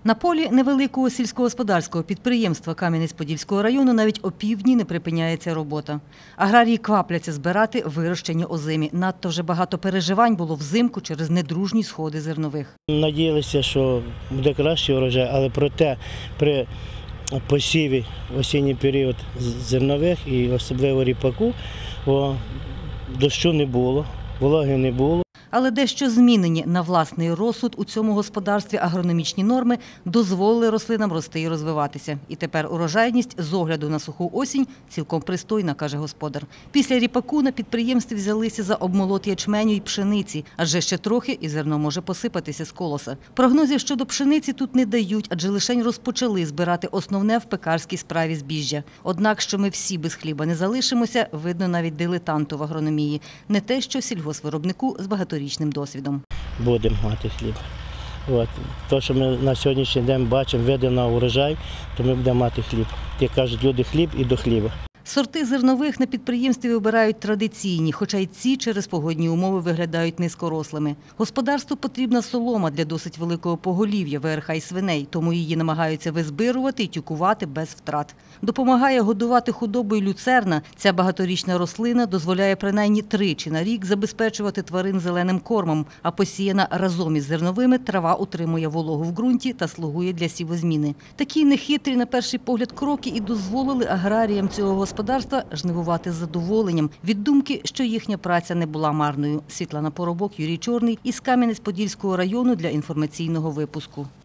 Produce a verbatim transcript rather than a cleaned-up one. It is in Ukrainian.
На полі невеликого сільськогосподарського підприємства Кам'янець-Подільського району навіть опівдні не припиняється робота. Аграрії квапляться збирати вирощені озимі. Надто вже багато переживань було взимку через недружні сходи зернових. Надіялися, що буде кращий урожай, але проте при посіві в осінній період зернових і особливо ріпаку дощу не було, вологи не було. Але дещо змінені на власний розсуд у цьому господарстві агрономічні норми дозволили рослинам рости і розвиватися. І тепер урожайність з огляду на суху осінь цілком пристойна, каже господар. Після ріпаку на підприємстві взялися за обмолот ячменю і пшениці, адже ще трохи і зерно може посипатися з колоса. Прогнозів щодо пшениці тут не дають, адже лишень розпочали збирати основне в пекарській справі збіжжя. Однак, що ми всі без хліба не залишимося, видно навіть дилетанту в агрономії. Не те, що сільгоспвиробнику з багаторічним досвідом. Будемо мати хліб. От. Те, що ми на сьогоднішній день бачимо, види на урожай, то ми будемо мати хліб. Як кажуть люди, хліб і до хліба. Сорти зернових на підприємстві вибирають традиційні, хоча й ці через погодні умови виглядають низькорослими. Господарству потрібна солома для досить великого поголів'я верха і свиней, тому її намагаються визбирувати і тюкувати без втрат. Допомагає годувати худобою люцерна. Ця багаторічна рослина дозволяє принаймні тричі на рік забезпечувати тварин зеленим кормом, а посіяна разом із зерновими трава утримує вологу в ґрунті та слугує для сівозміни. Такі нехитрі, на перший погляд, кроки і дозволили аграріям цього господарства господарства жнивувати з задоволенням від думки, що їхня праця не була марною. Світлана Поробок, Юрій Чорний із Кам'янець-Подільського району для інформаційного випуску.